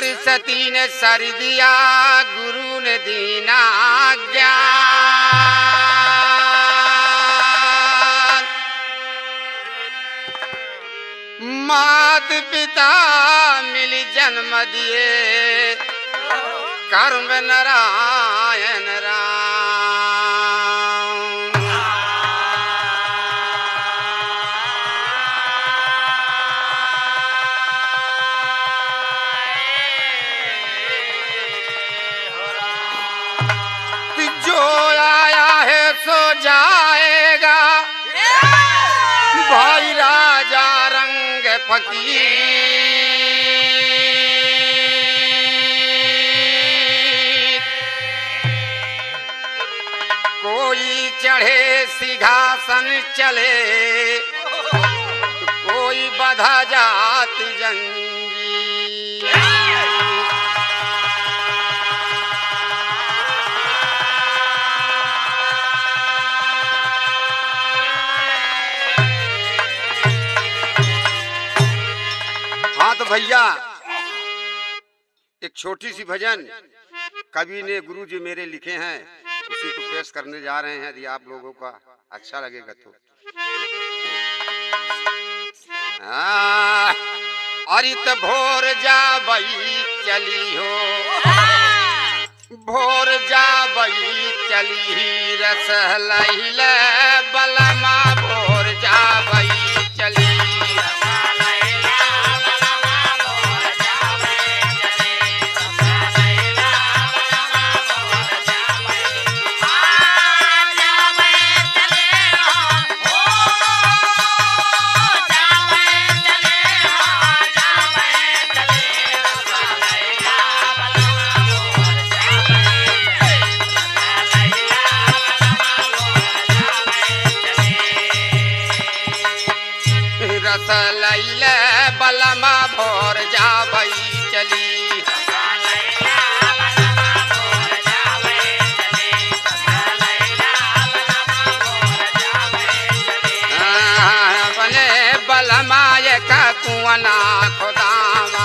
सरस्वती ने सर दिया, गुरु ने दीना ज्ञान। मात पिता मिली जन्म दिए, कर्म नारायण राम। जो आया है सो जाएगा, भाई राजा रंग फकीर। कोई चढ़े सिंहासन चले, कोई बधा जाति जंजीर। हाँ तो भैया, एक छोटी सी भजन कवि ने गुरु जी मेरे लिखे हैं, उसी को पेश करने जा रहे हैं। यदि आप लोगों का अच्छा लगेगा तो। अरित भोर जा बई चली हो, भोर जा बई चली रस लैले बलमा, भोर जा बई चली। रस लैले बलमा भोर जा बई चली। बने बलमा एक कुआना खुदामा,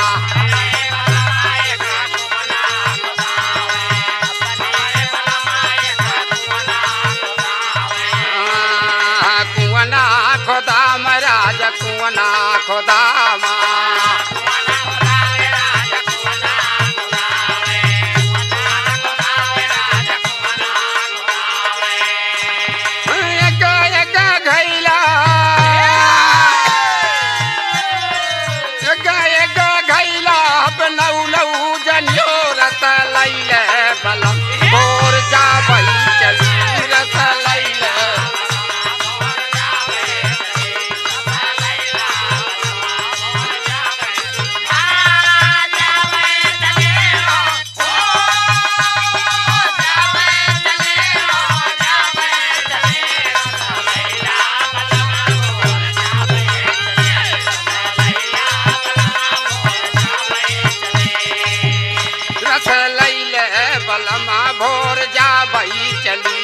कुआना खुदाम राज कुआना खुदामा। बलम भोर जा बई चली रस लैले। रस लैले बलमा भोर जा बई चली।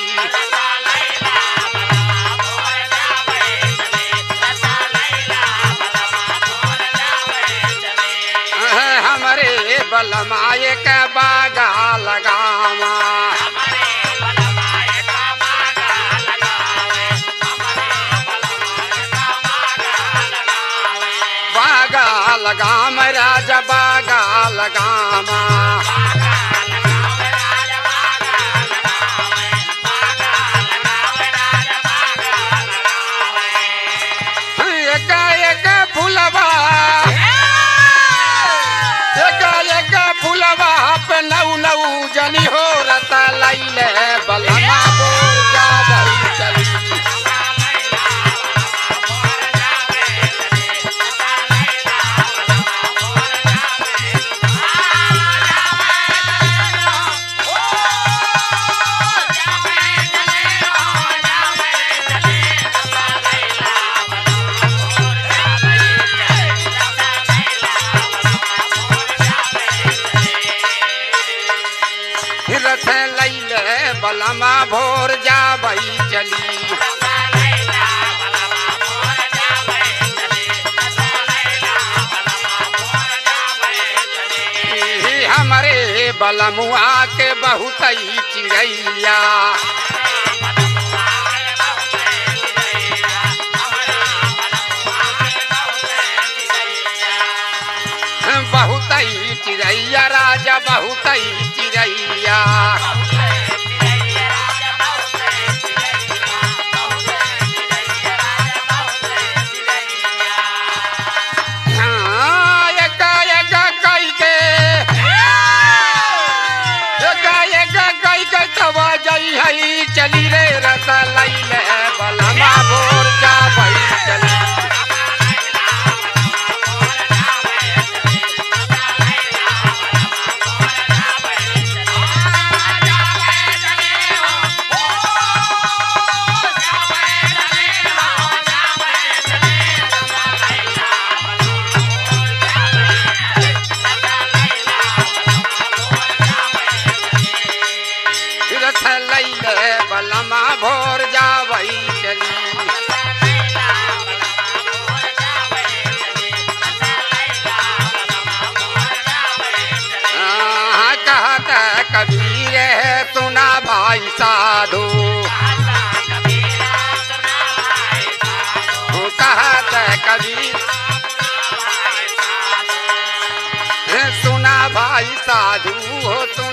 हमरे बलमा एक बागा लगावा, बागा लगाम राजा बागा लगामा। फुलवा पे नौ नौ जनी हो रता लैले बलमा भोर जा बई चली। रथ लैले बलमा भोर जा बई चली। बलमुआ के बहुत ही चिड़ैया, बहुत ही चिड़ैया राजा बहुत ही चिड़ैया। चली रे रस लैले बलमा भोर जा भाई चली, बलमा भोर जा वही चली। कहता कबीर है सुना भाई साधु, कहता कबीर सुना भाई साधु हो